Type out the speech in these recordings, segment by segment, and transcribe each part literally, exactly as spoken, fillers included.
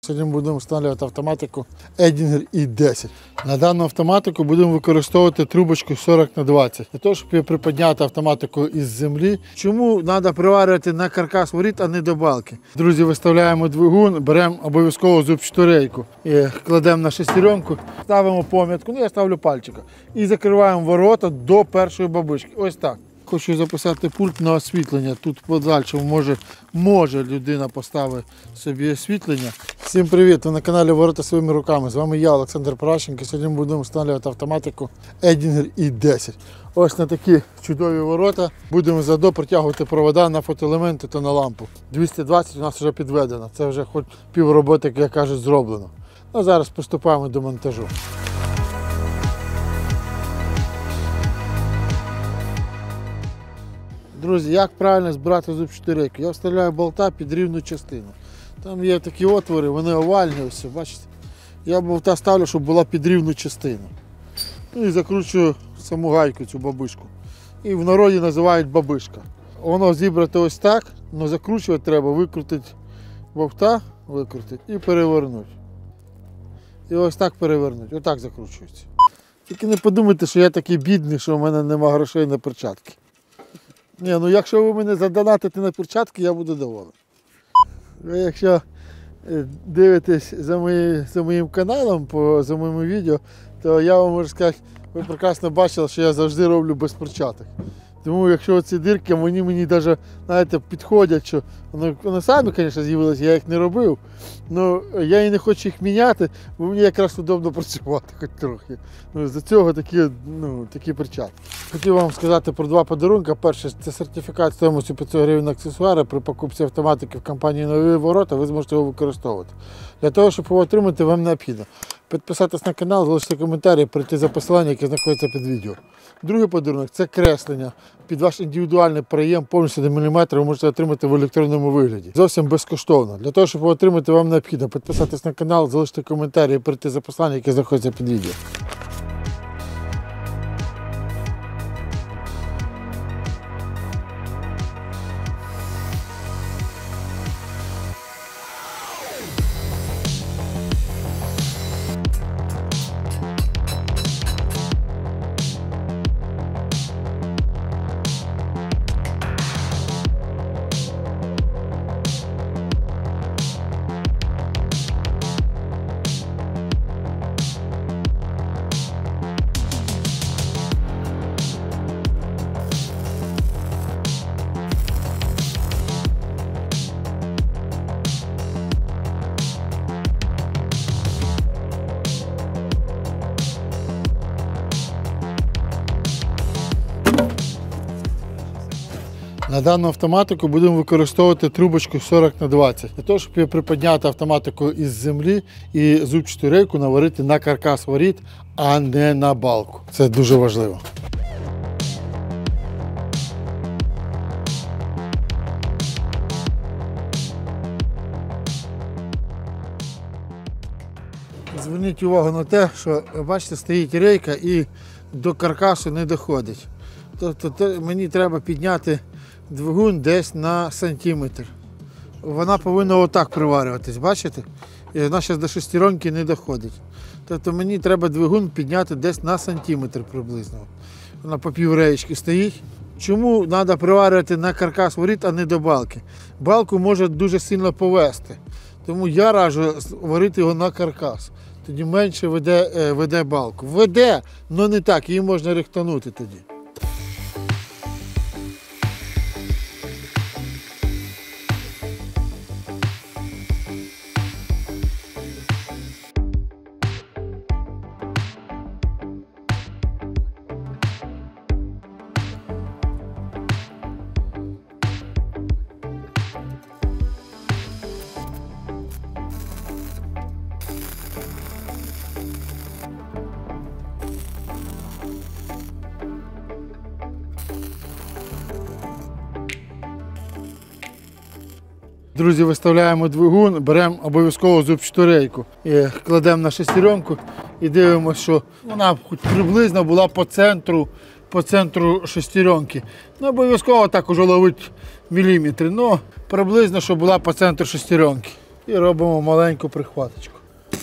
Сьогодні будемо встановлювати автоматику Едінгер і десять. На дану автоматику будемо використовувати трубочку сорок на двадцять. Для того, щоб її приподняти автоматику із землі. Чому треба приварювати на каркас воріт, а не до балки? Друзі, виставляємо двигун, беремо обов'язково зубчату рейку. І кладемо на шестеренку, ставимо помітку, ну я ставлю пальчика. І закриваємо ворота до першої бабушки. Ось так. Хочу записати пульт на освітлення. Тут подальше може, може людина поставити собі освітлення. Всім привіт! Ви на каналі Ворота своїми руками. З вами я, Олександр Паращенко. Сьогодні ми будемо встановлювати автоматику Едінгер і десять. Ось на такі чудові ворота будемо заодно протягувати провода на фотоелементи та на лампу. двісті двадцять у нас вже підведено. Це вже хоч пів роботи, як кажуть, зроблено. Ну, зараз приступаємо до монтажу. Друзі, як правильно збирати зубчату рейку? Я вставляю болта під рівну частину. Там є такі отвори, вони овальні, ось, бачите? Я болта ставлю, щоб була під рівну частину. Ну і закручую саму гайку, цю бабишку. І в народі називають бабишка. Воно зібрати ось так, але закручувати треба, викрутити болта, викрутити і перевернути. І ось так перевернути, отак закручується. Тільки не подумайте, що я такий бідний, що в мене немає грошей на перчатки. Ні, ну якщо ви мене задонатите на перчатки, я буду доволен. Ви якщо дивитесь за, мої, за моїм каналом, по, за моїм відео, то я вам можу сказати, ви прекрасно бачили, що я завжди роблю без перчаток. Тому якщо ці дирки, вони мені навіть, знаєте, підходять, що вони, вони самі, звісно, з'явилися, я їх не робив, але я і не хочу їх міняти, бо мені якраз удобно працювати хоч трохи. Ну, за цього такі, ну, такі перчатки. Хотів вам сказати про два подарунки. Перше, це сертифікат стоїмостю п'ятсот гривень аксесуари. При покупці автоматики в компанії «Нові ворота» ви зможете його використовувати. Для того, щоб його отримати, вам необхідно підписатись на канал, залишити коментарі, прийти за посилання, яке знаходиться під відео. Другий подарунок – це креслення. Під ваш індивідуальний проєм повністю до міліметра ви можете отримати в електронному вигляді. Зовсім безкоштовно. Для того, щоб його отримати, вам необхідно підписатись на канал, залишити коментарі і прийти за посилання, яке знаходиться під відео. На дану автоматику будемо використовувати трубочку сорок на двадцять. Для того, щоб її приподняти автоматику із землі і зубчату рейку наварити на каркас воріт, а не на балку. Це дуже важливо. Зверніть увагу на те, що, бачите, стоїть рейка і до каркасу не доходить. Тобто мені треба підняти двигун десь на сантиметр. Вона повинна отак приварюватись, бачите? І вона зараз до шестеронки не доходить. Тобто мені треба двигун підняти десь на сантиметр приблизно. Вона по півреєчки стоїть. Чому треба приварювати на каркас воріт, а не до балки? Балку може дуже сильно повести. Тому я раджу варити його на каркас. Тоді менше веде, веде балку. Веде, але не так, її можна рихтанути тоді. Друзі, виставляємо двигун, беремо обов'язково зубчату рейку. І кладемо на шестеренку і дивимося, що вона хоч приблизно була по центру, по центру шестеренки. Ну, обов'язково так уже ловить міліметри, але приблизно, щоб була по центру шестеренки. І робимо маленьку прихваточку.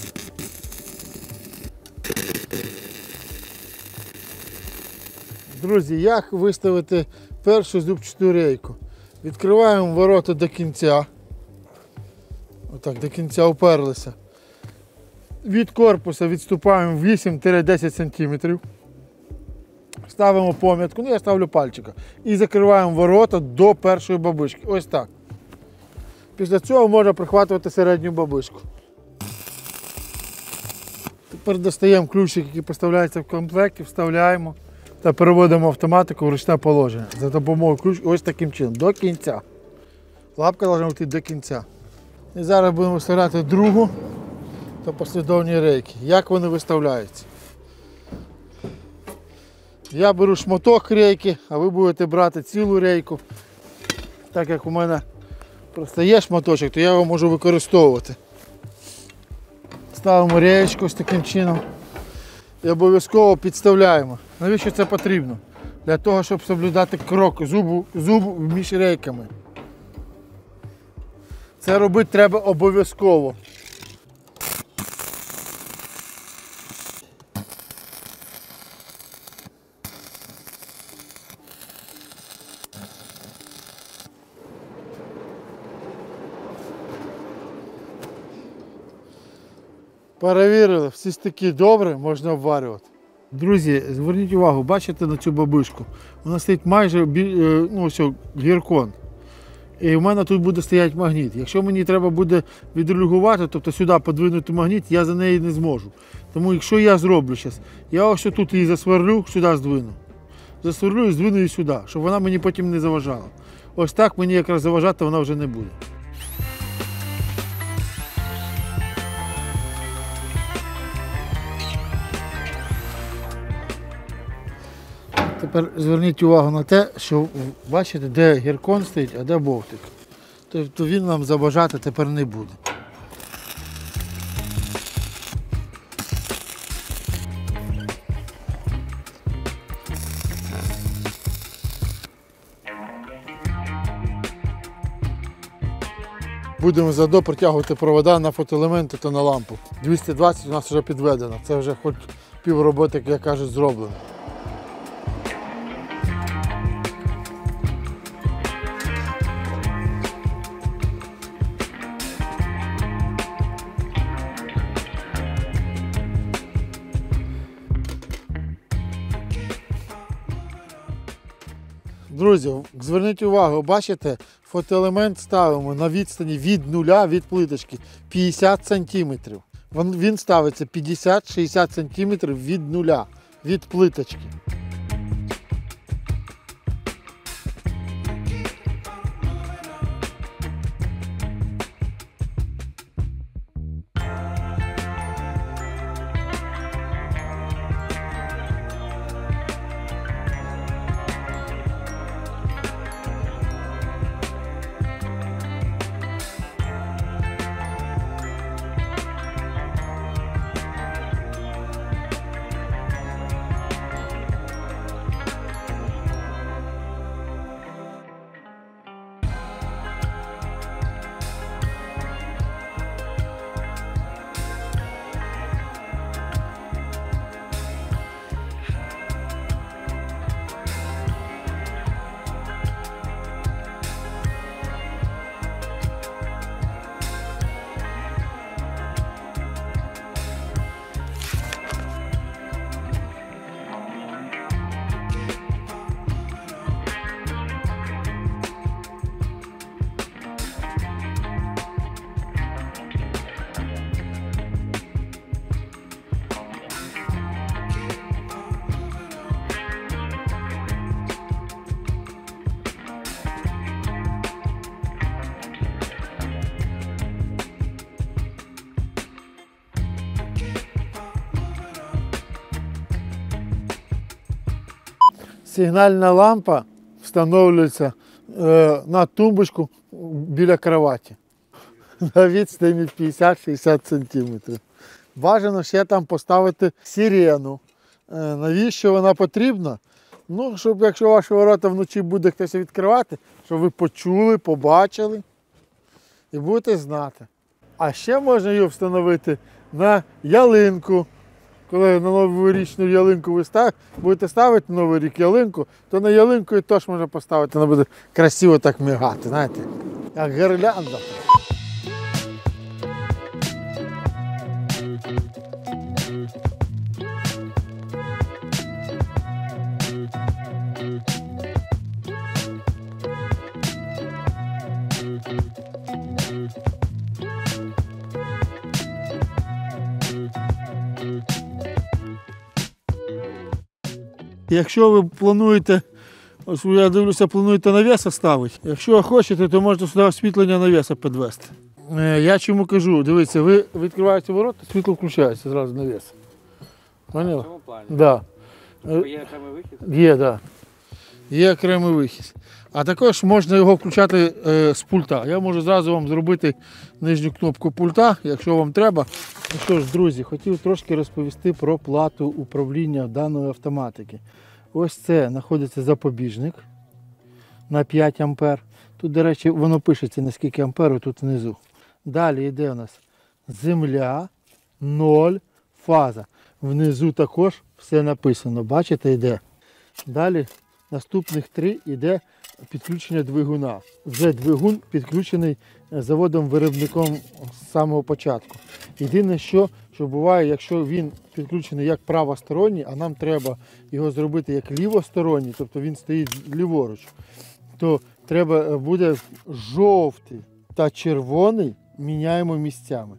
Друзі, як виставити першу зубчату рейку? Відкриваємо ворота до кінця. Отак, до кінця уперлися. Від корпуса відступаємо вісім-десять сантиметрів. Ставимо помітку, ну я ставлю пальчика. І закриваємо ворота до першої бабишки. Ось так. Після цього можна прихватувати середню бабишку. Тепер достаємо ключик, який поставляється в комплекті, вставляємо та переводимо автоматику в ручне положення. За допомогою ключа ось таким чином, до кінця. Лапка має йти до кінця. І зараз будемо виставляти другу та послідовні рейки. Як вони виставляються? Я беру шматок рейки, а ви будете брати цілу рейку. Так як у мене просто є шматочок, то я його можу використовувати. Ставимо реєчку ось таким чином і обов'язково підставляємо. Навіщо це потрібно? Для того, щоб соблюдати крок зубу, зубу між рейками. Це робити треба обов'язково. Перевірили, всі стики добре, можна обварювати. Друзі, зверніть увагу, бачите на цю бабишку? Вона стоїть майже, ну, ось, гіркон. І в мене тут буде стояти магніт. Якщо мені треба буде відрегулювати, тобто сюди подвинути магніт, я за неї не зможу. Тому якщо я зроблю зараз, я ось тут її засверлю, сюди здвину. Засверлю і здвину її сюди, щоб вона мені потім не заважала. Ось так мені якраз заважати вона вже не буде. Тепер зверніть увагу на те, що бачите, де гіркон стоїть, а де болтик. Тобто він нам заважати тепер не буде. Будемо заодно протягувати провода на фотоелементи та на лампу. двісті двадцять у нас вже підведено, це вже хоч пів роботи, як кажуть, зроблено. Друзі, зверніть увагу, бачите, фотоелемент ставимо на відстані від нуля від плиточки п'ятдесят сантиметрів. Він ставиться п'ятдесят-шістдесят сантиметрів від нуля від плиточки. Сигнальна лампа встановлюється е, на тумбочку біля кроваті на відстані п'ятдесят-шістдесят сантиметрів. Бажано ще там поставити сирену. Е, навіщо вона потрібна? Ну, щоб якщо ваші ворота вночі буде хтось відкривати, щоб ви почули, побачили і будете знати. А ще можна його встановити на ялинку. Коли на новорічну ялинку ви став, будете ставити на Новий рік ялинку, то на ялинку і теж можна поставити, вона буде красиво так мигати, знаєте, як гірлянда. Якщо ви плануєте, ось я дивлюся, плануєте навіса ставити, якщо хочете, то можете сюди освітлення навіса підвести. Е, Я чому кажу, дивіться, ви відкриваєте ворота, світло включається зразу навіс. Поняли? В цьому плані? Да. Тобто є окремий вихід? Є, так. Да. Є окремий вихід. А також можна його включати е, з пульта. Я можу зразу вам зробити нижню кнопку пульта, якщо вам треба. Ну що ж, друзі, хотів трошки розповісти про плату управління даної автоматики. Ось це знаходиться запобіжник на п'ять ампер. Тут, до речі, воно пишеться на скільки ампер, тут внизу. Далі йде у нас земля, ноль, фаза. Внизу також все написано. Бачите, йде. Далі наступних три йде підключення двигуна. Вже двигун підключений заводом-виробником з самого початку. Єдине, що, що буває, якщо він підключений як правосторонній, а нам треба його зробити як лівосторонній, тобто він стоїть ліворуч, то треба буде жовтий та червоний міняємо місцями.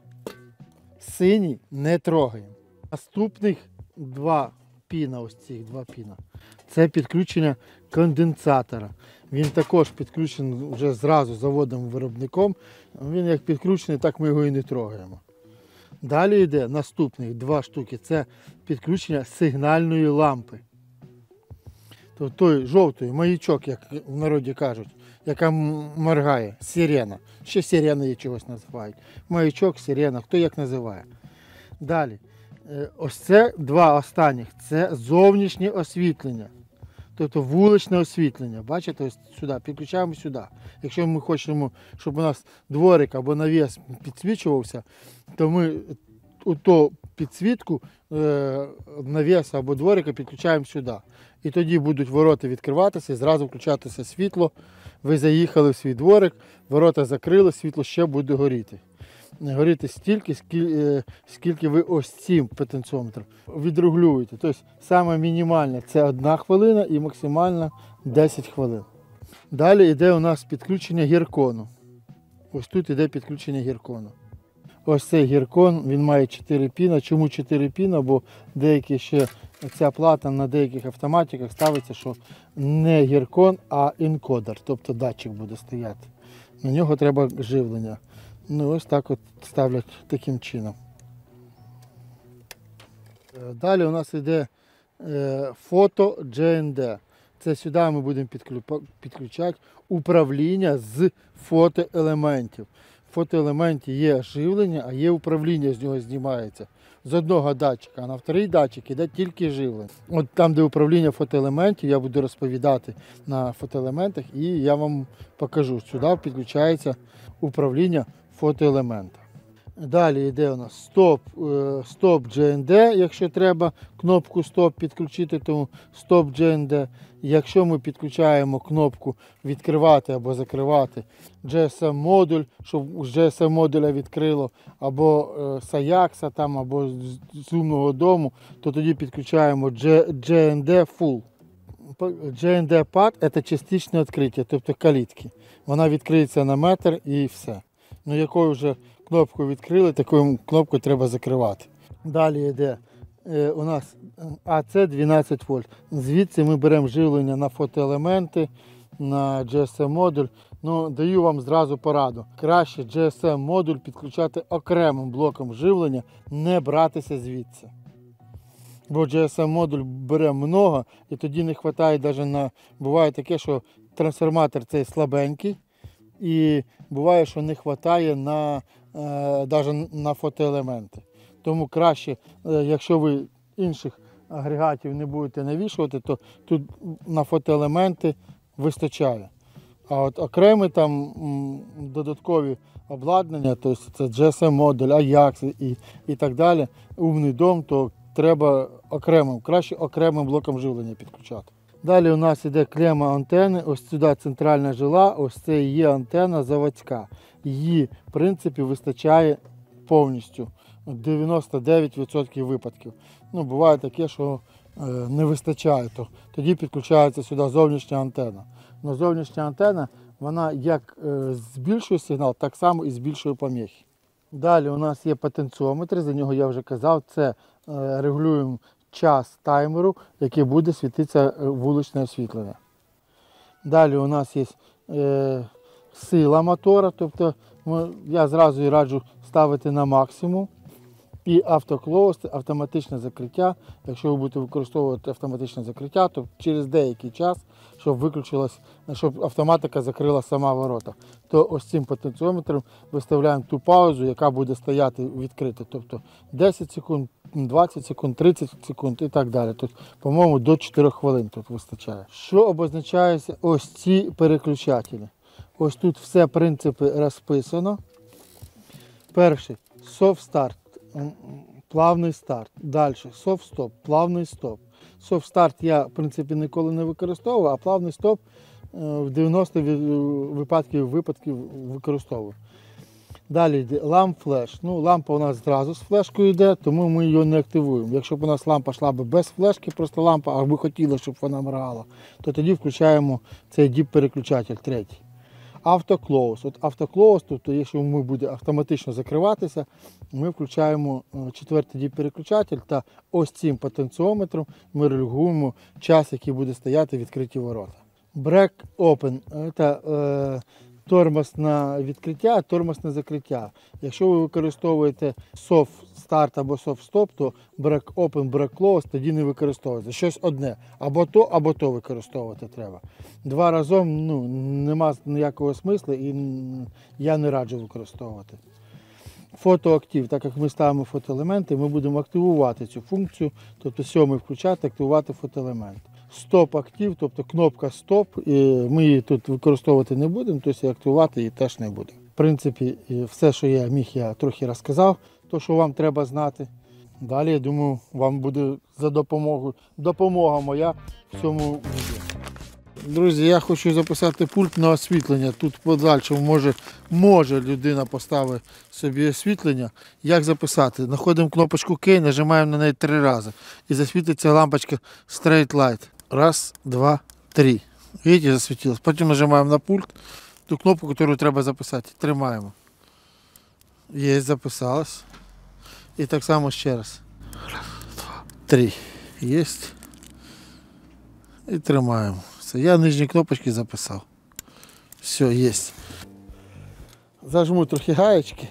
Синій не трогаємо. Наступних два піна, ось цих два піна, це підключення конденсатора. Він також підключений вже зразу заводом-виробником. Він як підключений, так ми його і не трогаємо. Далі йде наступних два штуки. Це підключення сигнальної лампи. Тобто той жовтий маячок, як в народі кажуть, яка моргає, сирена. Ще сирена є чогось називають. Маячок, сирена, хто як називає. Далі. Ось це два останніх. Це зовнішнє освітлення. Тобто вуличне освітлення. Бачите, ось сюди, підключаємо сюди. Якщо ми хочемо, щоб у нас дворик або навіс підсвічувався, то ми ту підсвітку навіса або дворика підключаємо сюди. І тоді будуть ворота відкриватися, і зразу включатися світло. Ви заїхали в свій дворик, ворота закрили, світло ще буде горіти. Горіти стільки, скільки ви ось цим потенціометром відрегулюєте. Тобто саме мінімальне це одна хвилина і максимально десять хвилин. Далі йде у нас підключення гіркону. Ось тут йде підключення гіркону. Ось цей гіркон, він має чотири піна. Чому чотири піна? Бо деякі ще, ця плата на деяких автоматиках ставиться, що не гіркон, а енкодер, тобто датчик буде стояти. На нього треба живлення. Ну ось так от ставлять таким чином. Далі у нас йде фото джі ен ді. Це сюди ми будемо підключати управління з фотоелементів. В фотоелементі є живлення, а є управління, з нього знімається. З одного датчика, а на вторий датчик йде тільки живлення. От там, де управління фотоелементів, я буду розповідати на фотоелементах і я вам покажу. Сюди підключається управління фотоелемента. Далі йде у нас стоп, стоп джі ен ді, якщо треба кнопку стоп підключити, тому стоп джі ен ді. Якщо ми підключаємо кнопку відкривати або закривати джі ес ем модуль, щоб з джі ес ем модуля відкрило, або з Аякса там, або з умного дому, то тоді підключаємо джі ен ді Full. джі ен ді пад – це частичне відкриття, тобто калітки. Вона відкриється на метр і все. Ну, якою вже кнопку відкрили, такою кнопкою треба закривати. Далі йде е, у нас а це дванадцять вольт. Звідси ми беремо живлення на фотоелементи, на джі ес ем модуль. Ну, даю вам зразу пораду. Краще джі ес ем модуль підключати окремим блоком живлення, не братися звідси. Бо джі ес ем модуль бере много і тоді не вистачає навіть на... Буває таке, що трансформатор цей слабенький, і буває, що не вистачає на, навіть на фотоелементи. Тому краще, якщо ви інших агрегатів не будете навішувати, то тут на фотоелементи вистачає. А от окремі там м, додаткові обладнання, тобто це джі ес ем-модуль, Ajax і, і так далі, умний дом, то треба окремим, краще окремим блоком живлення підключати. Далі у нас іде клема антени, ось сюди центральна жила, ось це і є антена заводська. Її, в принципі, вистачає повністю, дев'яносто дев'ять відсотків випадків. Ну, буває таке, що е, не вистачає, то тоді підключається сюди зовнішня антена. Но зовнішня антена, вона як е, збільшує сигнал, так само і збільшує поміхи. Далі у нас є потенціометр, за нього я вже казав, це е, регулюємо час таймеру, який буде світитися вуличне освітлення. Далі у нас є е, сила мотора, тобто ми, я зразу і раджу ставити на максимум. І автоклоуз, автоматичне закриття. Якщо ви будете використовувати автоматичне закриття, то через деякий час, щоб виключилось, щоб автоматика закрила сама ворота, то ось цим потенціометром виставляємо ту паузу, яка буде стояти відкрита. Тобто десять секунд, двадцять секунд, тридцять секунд і так далі. Тут, по-моєму, до чотирьох хвилин тут вистачає. Що обозначається ось ці переключателі? Ось тут все, в принципі, розписано. Перший – soft start. Плавний старт. Далі софт-стоп, плавний стоп. Софт-старт я, в принципі, ніколи не використовую, а плавний стоп в дев'яносто випадків випадків використовую. Далі йде ламп-флеш. Ну, лампа у нас зразу з флешкою йде, тому ми її не активуємо. Якщо б у нас лампа йшла б без флешки, просто лампа, а ми хотіли, щоб вона моргала, то тоді включаємо цей діп-переключатель третій. Автоклоуз. От автоклоуз, тобто, якщо ми буде автоматично закриватися, ми включаємо четвертий діп-переключатель та ось цим потенціометром ми регулюємо час, який буде стояти відкриті ворота. Break open – це е, тормоз на відкриття, тормоз на закриття. Якщо ви використовуєте soft start або soft stop, то break open, break close тоді не використовується. Щось одне. Або то, або то використовувати треба. Два разом ну, нема ніякого смислу і я не раджу використовувати. Фотоактив, так як ми ставимо фотоелементи, ми будемо активувати цю функцію, тобто сьомий включати, активувати фотоелемент. Стоп-актив, тобто кнопка стоп, ми її тут використовувати не будемо, тобто і активувати її теж не будемо. В принципі, все, що я міг, я трохи розказав, то, що вам треба знати. Далі, я думаю, вам буде за допомогою, допомога моя в цьому відео. Друзі, я хочу записати пульт на освітлення. Тут подальше може, може людина поставити собі освітлення. Як записати? Знаходимо кнопочку K, нажимаємо на неї три рази. І засвітиться лампочка Straight Light. Раз, два, три. Видите, засвітилось. Потім нажимаємо на пульт, ту кнопку, яку треба записати. Тримаємо. Є, записалось. І так само ще раз. Раз, два, три. Є. І тримаємо. Все, я нижні кнопочки записав. Все, є. Зажму трохи гаєчки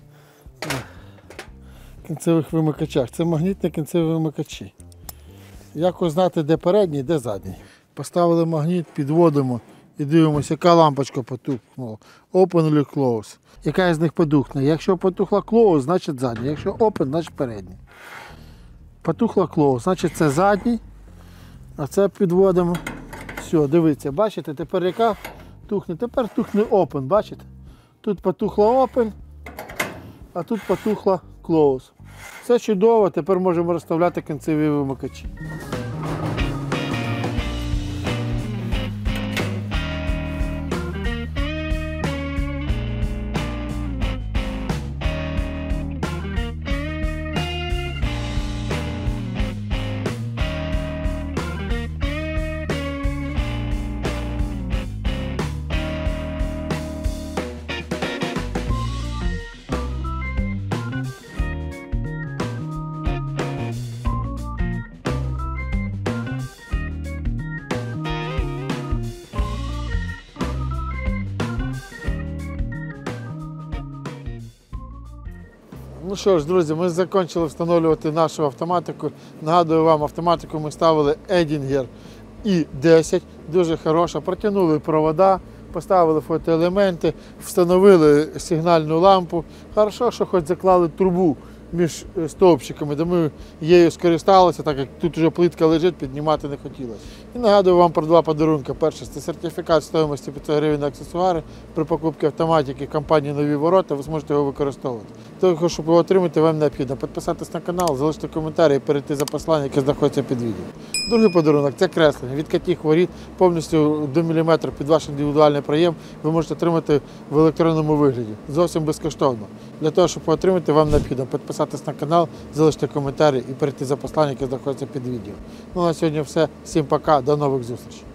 в кінцевих вимикачах. Це магнітні кінцеві вимикачі. Як узнати, де передній, де задній. Поставили магніт, підводимо і дивимося, яка лампочка потухнула. Open чи close. Яка з них потухне. Якщо потухла close, значить задній. Якщо open, значить передній. Потухла close, значить це задній. А це підводимо. Все, дивіться, бачите, тепер яка тухне? Тепер тухне open, бачите? Тут потухла open, а тут потухла close. Все чудово, тепер можемо розставляти кінцеві вимикачі. Ну що ж, друзі, ми закінчили встановлювати нашу автоматику. Нагадую вам, автоматику ми ставили Edinger і десять, дуже хороша. Протягнули провода, поставили фотоелементи, встановили сигнальну лампу. Хорошо, що хоч заклали трубу між стовпчиками, де ми її скористалися, так як тут вже плитка лежить, піднімати не хотілося. І нагадую вам про два подарунки. Перше, це сертифікат стоїмості п'ятсот гривень на аксесуари. При покупці автоматики компанії «Нові ворота» ви зможете його використовувати. Того, щоб його отримати, вам необхідно підписатись на канал, залишити коментарі і перейти за послання, яке знаходиться під відео. Другий подарунок – це креслення. Від катіх воріт повністю до міліметра під ваш індивідуальний проєм ви можете отримати в електронному вигляді. Зовсім безкоштовно. Для того, щоб отримати, вам необхідно підписатись на канал, залишити коментарі і перейти за послання, яке знаходиться під відео. Ну, на сьогодні все. Всім пока, до нових зустрічей.